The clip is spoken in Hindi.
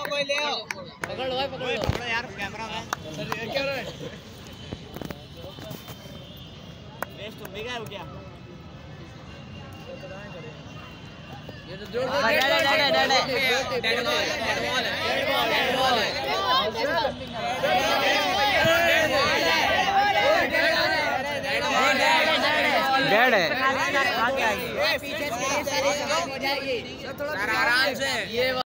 कोई ले आओ। पकड़ लो यार कैमरा में। सर ये क्या रहा है? वेस्ट हो गया क्या? ये तो जोर डेड है। पीछे से आराम से ये